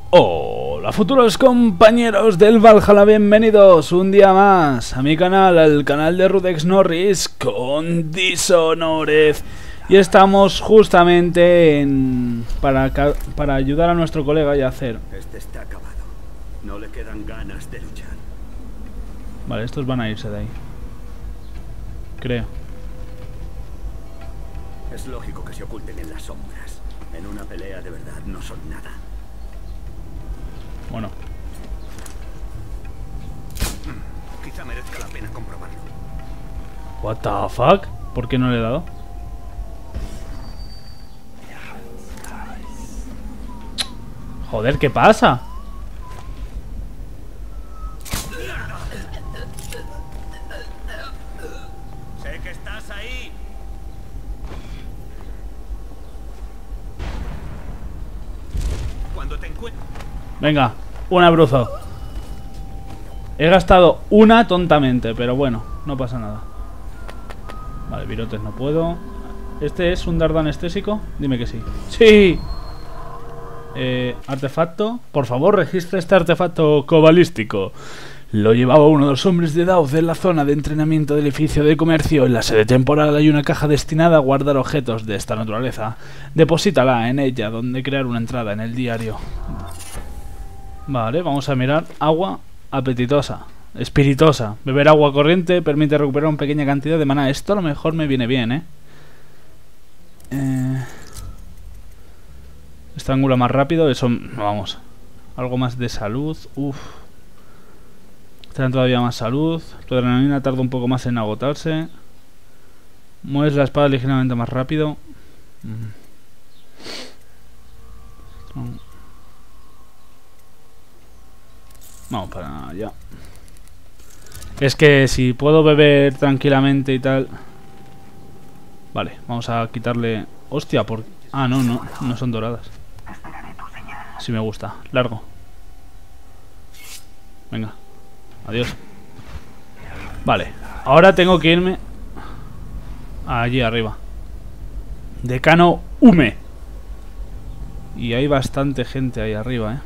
Hola futuros compañeros del Valhalla, bienvenidos un día más a mi canal, al canal de Rudex Norris con Dishonored. Y estamos justamente para ayudar a nuestro colega y hacer... Este está acabado. No le quedan ganas de luchar. Vale, estos van a irse de ahí. Creo. Es lógico que se oculten en las sombras. En una pelea de verdad no son nada. Bueno. Quizá merezca la pena comprobarlo. What the fuck? ¿Por qué no le he dado? Joder, ¿qué pasa? Sé que estás ahí. Cuando te encuentres. Venga, un abruzo. He gastado una tontamente, pero bueno, no pasa nada. Vale, virotes no puedo. ¿Este es un dardo anestésico? Dime que sí. ¡Sí! Artefacto. Por favor, registra este artefacto cabalístico. Lo llevaba uno de los hombres de Daud en la zona de entrenamiento del edificio de comercio. En la sede temporal hay una caja destinada a guardar objetos de esta naturaleza. Deposítala en ella, donde crear una entrada en el diario. Vale, vamos a mirar. Agua apetitosa, espiritosa. Beber agua corriente permite recuperar una pequeña cantidad de maná. Esto a lo mejor me viene bien, Estrangula más rápido. Eso, vamos. Algo más de salud. Uff. Traen todavía más salud. Tu adrenalina tarda un poco más en agotarse. Mueves la espada ligeramente más rápido. Vamos para allá. Es que si puedo beber tranquilamente y tal. Vale, vamos a quitarle. Hostia, por... Ah, no son doradas. Sí me gusta, largo. Venga, adiós. Vale, ahora tengo que irme allí arriba. Decano Hume. Y hay bastante gente ahí arriba,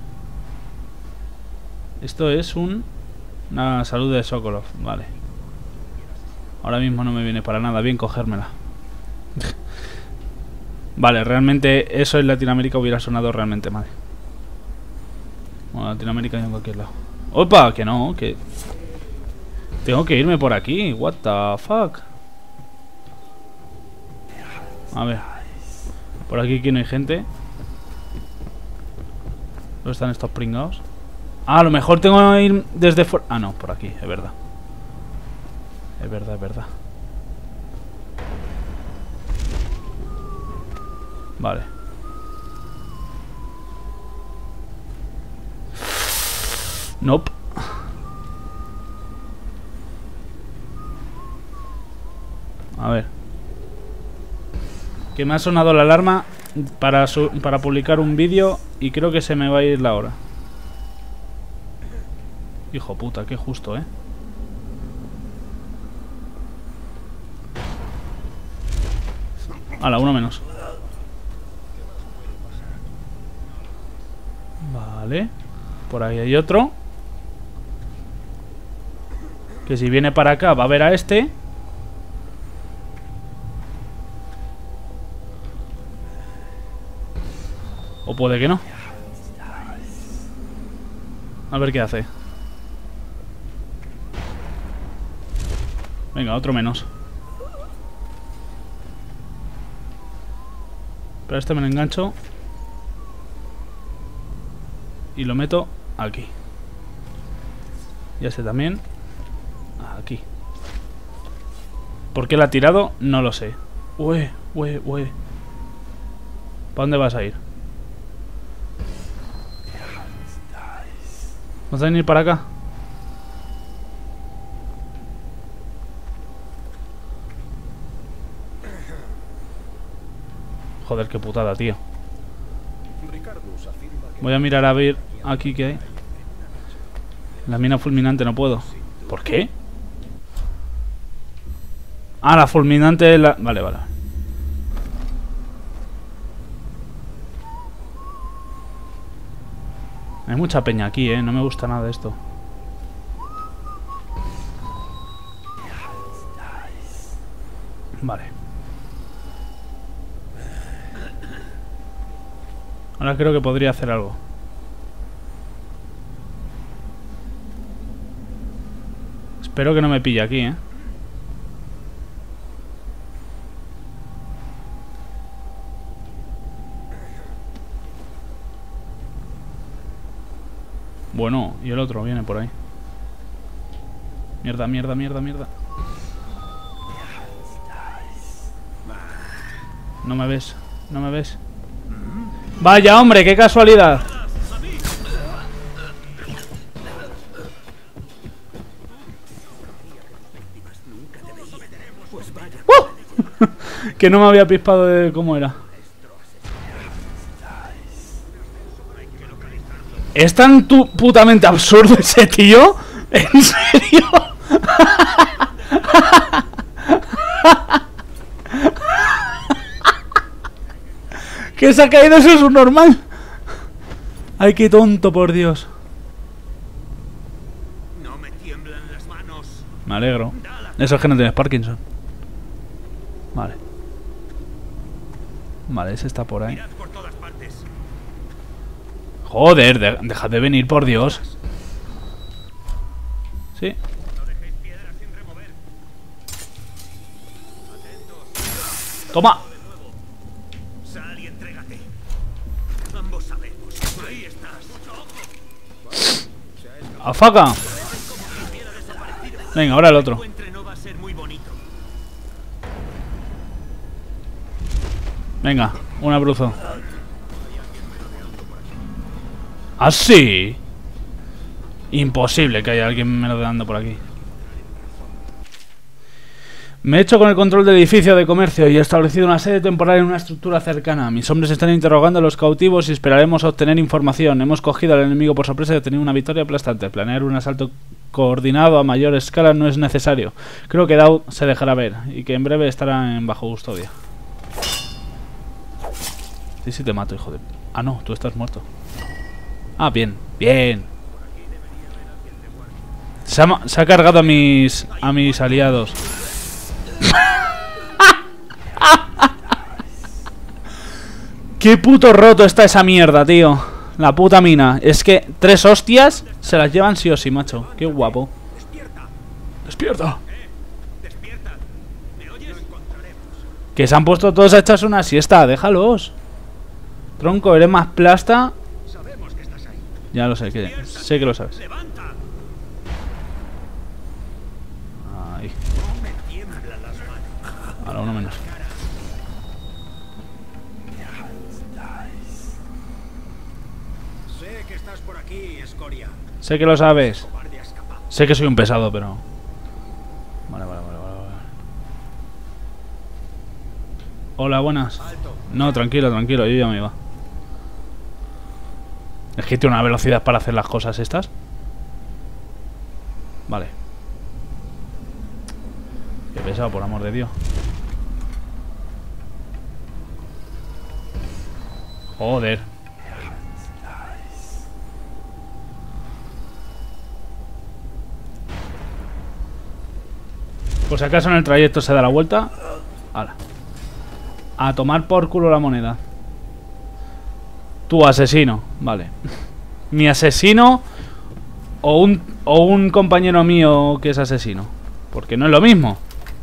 Esto es una salud de Sokolov, vale. Ahora mismo no me viene para nada bien cogérmela. Vale, realmente eso en Latinoamérica hubiera sonado realmente mal. Bueno, Latinoamérica y en cualquier lado. ¡Opa! Que no, que... Tengo que irme por aquí, what the fuck. A ver. Por aquí que no hay gente. ¿Dónde están estos pringados? Ah, a lo mejor tengo que ir desde fuera. Ah, no, por aquí, es verdad. Es verdad, es verdad. Vale. Nope. A ver. Que me ha sonado la alarma para publicar un vídeo y creo que se me va a ir la hora. Hijo puta, qué justo, Hala, uno menos. Vale. Por ahí hay otro. Que si viene para acá va a ver a este. O puede que no. A ver qué hace. Venga, otro menos. Pero este me lo engancho. Y lo meto aquí. Y este también. Aquí. ¿Por qué la ha tirado? No lo sé. Ué. ¿Para dónde vas a ir? ¿Vas a venir para acá? Joder, qué putada, tío. Voy a mirar a ver aquí qué hay. La mina fulminante no puedo. ¿Por qué? Ah, la fulminante... Vale. Hay mucha peña aquí, no me gusta nada de esto. Vale. Ahora creo que podría hacer algo. Espero que no me pille aquí, Bueno, y el otro viene por ahí. Mierda, mierda, mierda, mierda. No me ves, no me ves. Vaya, hombre, qué casualidad. Que no me había pispado de cómo era. ¿Es tan putamente absurdo ese tío? ¿En serio? ¿Qué se ha caído? Eso es un normal. Ay, qué tonto, por Dios. No me tiemblan las manos. Me alegro. Eso es que no tienes Parkinson. Vale. Vale, ese está por ahí. Mirad por todas partes. Joder, dejad de venir, por Dios. Sí. No dejéis piedras sin remover. Atentos. Toma. Sal y entrégate. Ambos sabemos. Ahí estás. ¡Afaca! Venga, ahora el otro. No va a ser muy bonito. Venga, un abruzo. ¿Ah, sí? Imposible que haya alguien merodeando por aquí. Me he hecho con el control del edificio de comercio y he establecido una sede temporal en una estructura cercana. Mis hombres están interrogando a los cautivos y esperaremos a obtener información. Hemos cogido al enemigo por sorpresa y obtenido una victoria aplastante. Planear un asalto coordinado a mayor escala no es necesario. Creo que Daud se dejará ver y que en breve estará en bajo custodia. Sí, sí te mato, hijo de... Ah, no, tú estás muerto. Ah, bien, bien. Se ha cargado a mis aliados. Qué puto roto está esa mierda, tío. La puta mina. Es que 3 hostias se las llevan sí o sí, macho. Qué guapo. Despierta. Despierta. ¿Me oyes? Que se han puesto todos a echarse una siesta. Déjalos. Tronco, eres más plasta. Sabemos que estás ahí. Ya lo sé, sé que lo sabes. Levanta. Ahí. No me tiemblan las manos. Ahora uno menos. Sé que estás por aquí, escoria. Sé que lo sabes. Cobarde ha escapado. Sé que soy un pesado, pero... Vale. Hola, buenas. Alto. No, tranquilo, tranquilo, yo ya me iba. Es que tiene una velocidad para hacer las cosas estas. Vale. Qué pesado, por amor de Dios. Joder. Por si acaso en el trayecto se da la vuelta. Hala. A tomar por culo la moneda. Tu asesino. Vale. Mi asesino o un compañero mío que es asesino. Porque no es lo mismo.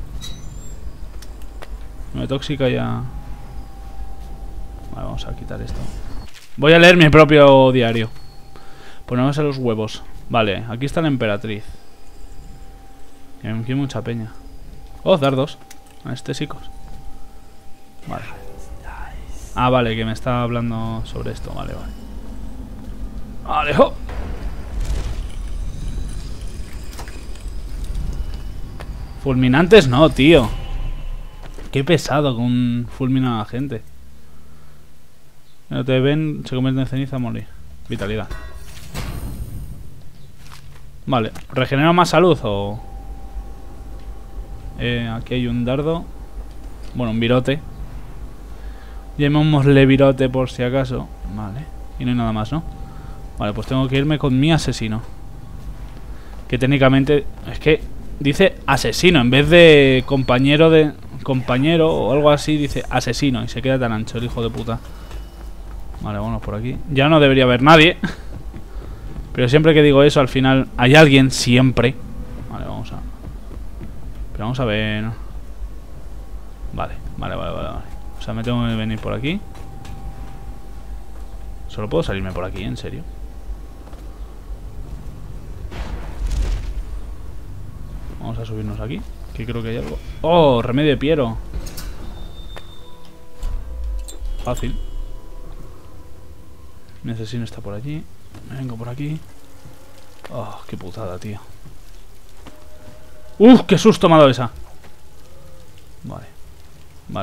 No, tóxica ya. Vale, vamos a quitar esto. Voy a leer mi propio diario. Ponemos a los huevos. Vale, aquí está la emperatriz. Y aquí hay mucha peña. Oh, dardos anestésicos. Vale. Ah, vale, que me está hablando sobre esto. Vale. Vale, ¡oh! Fulminantes no, tío. Qué pesado con fulminar a la gente. No te ven, se convierte en ceniza a morir. Vitalidad. Vale, ¿regenera más salud o...? Aquí hay un dardo. Bueno, un virote. Llamémosle virote por si acaso. Vale. Y no hay nada más, ¿no? Vale, pues tengo que irme con mi asesino. Que técnicamente... Es que dice asesino. En vez de compañero de... Compañero o algo así, dice asesino. Y se queda tan ancho el hijo de puta. Vale, vamos por aquí. Ya no debería haber nadie. Pero siempre que digo eso, al final hay alguien, siempre. Vale, vamos a... Pero vamos a ver... Vale. O sea, me tengo que venir por aquí. Solo puedo salirme por aquí, en serio. Vamos a subirnos aquí, que creo que hay algo. ¡Oh! Remedio de Piero. Fácil. Mi asesino está por allí. Me vengo por aquí. ¡Oh! ¡Qué putada, tío! ¡Uf! ¡Qué susto me ha dado esa! Vale. Vale.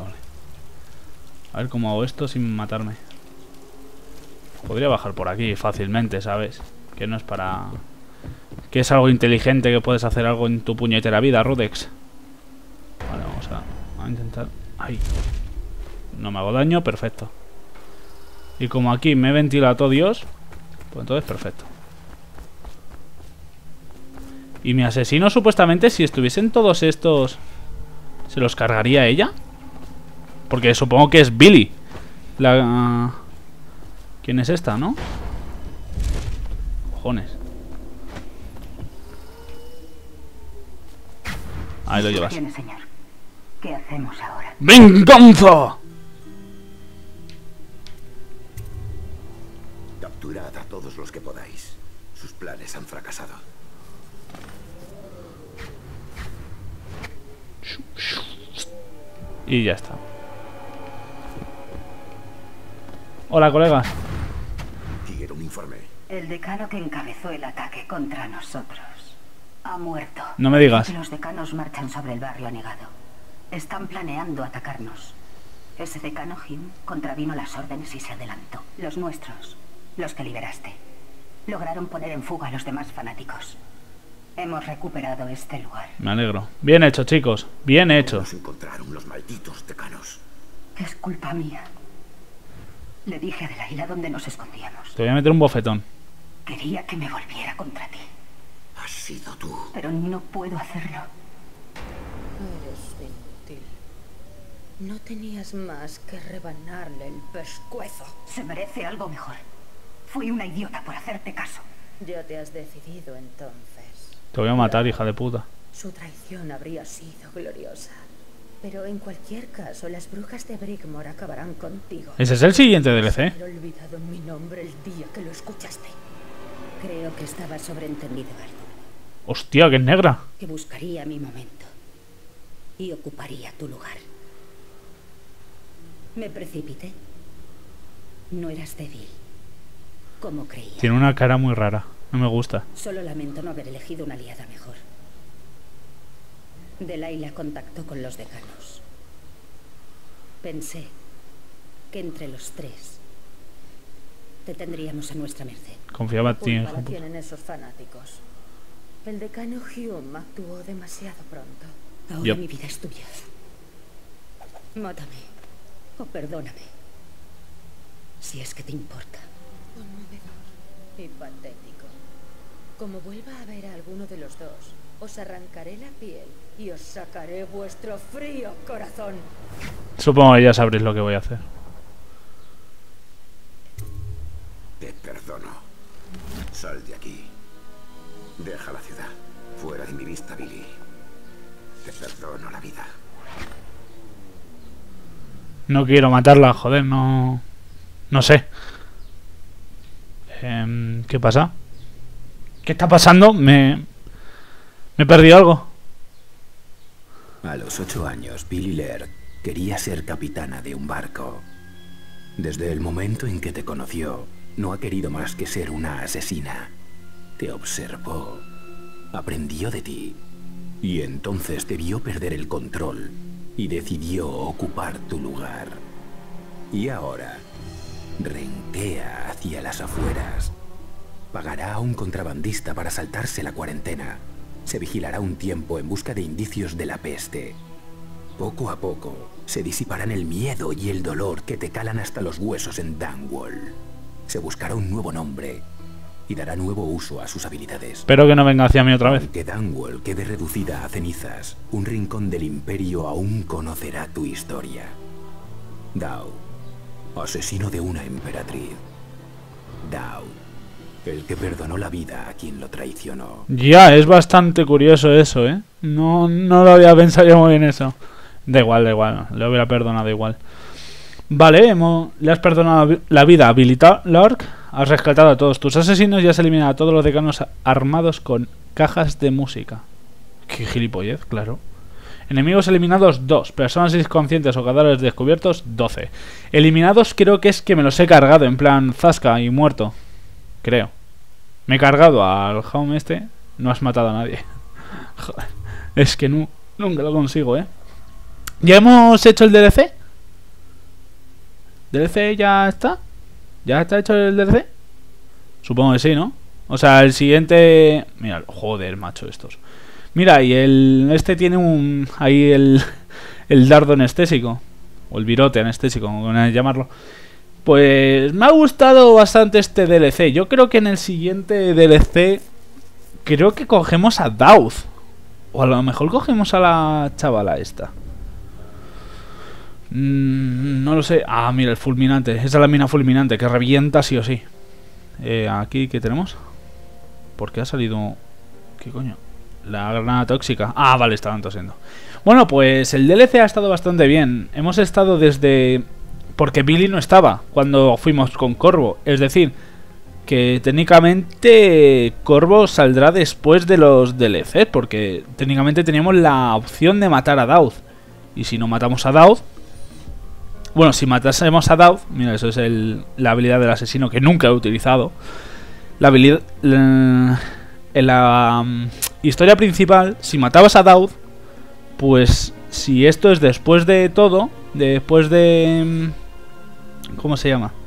A ver cómo hago esto sin matarme. Podría bajar por aquí fácilmente, ¿sabes? Que no es para... Que es algo inteligente, que puedes hacer algo en tu puñetera vida, Rudex. Vale, vamos a intentar... ¡Ay! No me hago daño, perfecto. Y como aquí me he ventilado todo Dios, pues entonces perfecto. Y mi asesino, supuestamente, si estuviesen todos estos... ¿Se los cargaría ella? Porque supongo que es Billy. La... ¿Quién es esta, no? Cojones. Ahí lo llevas. Señor. ¿Qué hacemos ahora? ¡Venganza! Capturad a todos los que podáis. Sus planes han fracasado. Y ya está. Hola, colegas. Quiero un informe. El decano que encabezó el ataque contra nosotros ha muerto. No me digas. Los decanos marchan sobre el barrio anegado. Están planeando atacarnos. Ese decano Hume contravino las órdenes y se adelantó. Los nuestros, los que liberaste, lograron poner en fuga a los demás fanáticos. Hemos recuperado este lugar. Me alegro. Bien hecho, chicos. Bien hecho. Nos encontraron los malditos decanos. Es culpa mía. Le dije a Delilah dónde nos escondíamos. Te voy a meter un bofetón. Quería que me volviera contra ti. Has sido tú. Pero no puedo hacerlo. Eres inútil. No tenías más que rebanarle el pescuezo. Se merece algo mejor. Fui una idiota por hacerte caso. Ya te has decidido entonces. Te voy a matar, hija de puta. Su traición habría sido gloriosa. Pero en cualquier caso, las brujas de Brigmore acabarán contigo. Ese es el siguiente DLC. He olvidado mi nombre el día que lo escuchaste. Creo que estaba sobreentendido algo. Hostia, que es negra. Que buscaría mi momento. Y ocuparía tu lugar. Me precipité. No eras débil, como creía. Tiene una cara muy rara. No me gusta. Solo lamento no haber elegido una aliada mejor. Delilah contactó con los decanos. Pensé que entre los tres te tendríamos a nuestra merced. Confiaba en ti, ¿Qué hija culpa de puta. tienen esos fanáticos? El decano Hume actuó demasiado pronto. Ahora Yep. mi vida es tuya. Mátame o perdóname. Si es que te importa. Conmovedor y patético. Como vuelva a ver a alguno de los dos, os arrancaré la piel y os sacaré vuestro frío corazón. Supongo que ya sabréis lo que voy a hacer. Te perdono. Sal de aquí. Deja la ciudad. Fuera de mi vista, Billy. Te perdono la vida. No quiero matarla, joder, no... No sé. ¿Qué pasa? ¿Qué está pasando? ¿Me he perdido algo? A los 8 años, Billy Laird quería ser capitana de un barco. Desde el momento en que te conoció, no ha querido más que ser una asesina. Te observó, aprendió de ti, y entonces te vio perder el control y decidió ocupar tu lugar. Y ahora, renquea hacia las afueras. Pagará a un contrabandista para saltarse la cuarentena. Se vigilará un tiempo en busca de indicios de la peste. Poco a poco, se disiparán el miedo y el dolor que te calan hasta los huesos en Dunwall. se buscará un nuevo nombre y dará nuevo uso a sus habilidades. Espero que no venga hacia mí otra vez. Aunque Dunwall quede reducida a cenizas, un rincón del Imperio aún conocerá tu historia. Daud, asesino de una emperatriz. Daud, el que perdonó la vida a quien lo traicionó. Ya, es bastante curioso eso, ¿eh? No lo había pensado yo muy bien eso. Da igual, le hubiera perdonado igual. Vale, le has perdonado la vida a Billy Lork, has rescatado a todos tus asesinos y has eliminado a todos los decanos armados con cajas de música. Qué gilipollez, claro. Enemigos eliminados 2, personas inconscientes o cadáveres descubiertos 12. Eliminados creo que es que me los he cargado, en plan zasca y muerto. Creo. Me he cargado al Home este, no has matado a nadie. Joder, es que nunca lo consigo, ¿eh? ¿Ya hemos hecho el DLC? ¿DLC ya está? ¿Ya está hecho el DLC? Supongo que sí, ¿no? O sea, el siguiente... Mira, joder, macho, estos. Mira, y este tiene ahí el dardo anestésico. O el virote anestésico, como quieran llamarlo. Pues me ha gustado bastante este DLC. Yo creo que en el siguiente DLC... Creo que cogemos a Daud. O a lo mejor cogemos a la chavala esta. No lo sé. Ah, mira, el fulminante. Esa es la mina fulminante que revienta sí o sí. Aquí, ¿qué tenemos? ¿Por qué ha salido...? ¿Qué coño? La granada tóxica. Ah, vale, estaban tosiendo. Bueno, pues el DLC ha estado bastante bien. Hemos estado desde... Porque Billy no estaba cuando fuimos con Corvo. Es decir, que técnicamente Corvo saldrá después de los DLC. Porque técnicamente teníamos la opción de matar a Daud. Y si no matamos a Daud... Bueno, si matásemos a Daud... Mira, eso es la habilidad del asesino que nunca he utilizado. La habilidad... En la historia principal, si matabas a Daud, pues si esto es después de todo, después de... ¿Cómo se llama?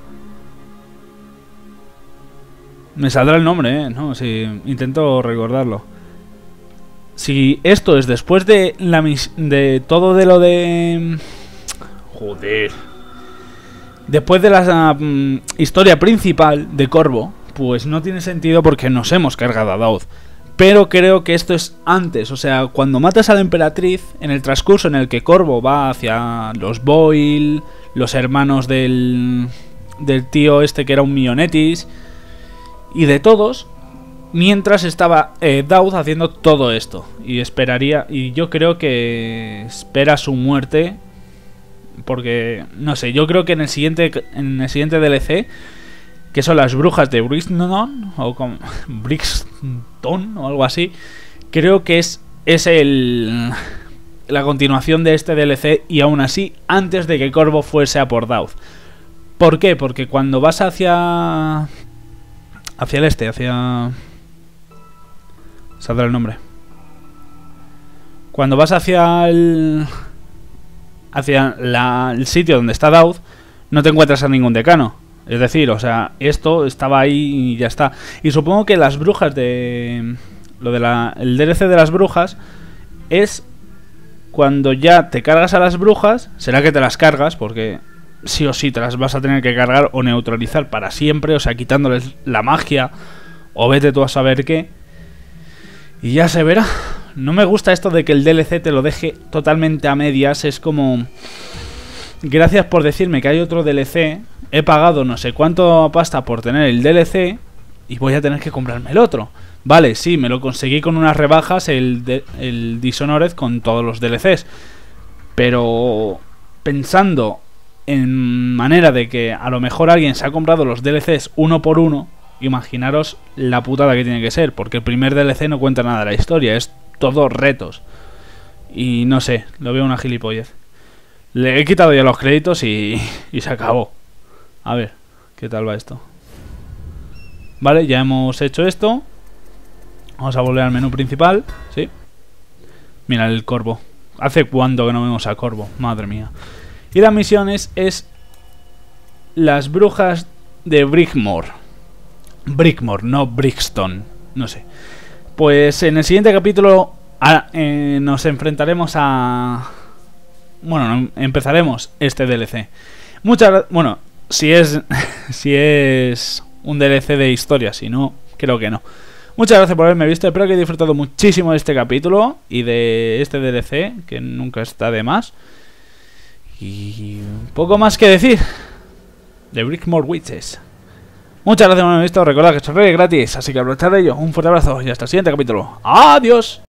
Me saldrá el nombre, no, si intento recordarlo. Si esto es después de de todo de lo de... Joder. Después de la historia principal de Corvo, pues no tiene sentido porque nos hemos cargado a Daud. Pero creo que esto es antes, o sea, cuando matas a la emperatriz, en el transcurso en el que Corvo va hacia los Boyle, los hermanos del tío este que era un Mionetis, y de todos, mientras estaba Daud haciendo todo esto. Y esperaría, y yo creo que espera su muerte, porque, no sé, yo creo que en el siguiente DLC... que son las brujas de Brixton o como Brixton o algo así. Creo que es la continuación de este DLC y aún así antes de que Corvo fuese a por Daud. ¿Por qué? Porque cuando vas hacia el este, saldrá el nombre. Cuando vas hacia el sitio donde está Daud, no te encuentras a ningún decano. Es decir, o sea, esto estaba ahí y ya está. Y supongo que las brujas de... el DLC de las brujas es cuando ya te cargas a las brujas. Será que te las cargas, porque sí o sí te las vas a tener que cargar o neutralizar para siempre. O sea, quitándoles la magia. O vete tú a saber qué. Y ya se verá. No me gusta esto de que el DLC te lo deje totalmente a medias. Es como... Gracias por decirme que hay otro DLC... He pagado no sé cuánto pasta por tener el DLC y voy a tener que comprarme el otro. Vale, sí, me lo conseguí con unas rebajas el Dishonored con todos los DLCs. Pero pensando en manera de que a lo mejor alguien se ha comprado los DLCs uno por uno, imaginaros la putada que tiene que ser. Porque el primer DLC no cuenta nada de la historia, es todo retos. Y no sé, lo veo una gilipollez. Le he quitado ya los créditos y se acabó. A ver, ¿qué tal va esto? Vale, ya hemos hecho esto. Vamos a volver al menú principal. Sí. Mira el Corvo. ¿Hace cuánto que no vemos a Corvo? Madre mía. Y las misiones es... Las brujas de Brickmore. Brickmore, no Brixton. No sé. Pues en el siguiente capítulo nos enfrentaremos a... Bueno, empezaremos este DLC. Bueno, si es un DLC de historia. Si no, creo que no. Muchas gracias por haberme visto. Espero que hayáis disfrutado muchísimo de este capítulo y de este DLC, que nunca está de más. Y poco más que decir. The Brickmore Witches. Muchas gracias por haberme visto. Recordad que esto es gratis, así que aprovechad de ello. Un fuerte abrazo y hasta el siguiente capítulo. ¡Adiós!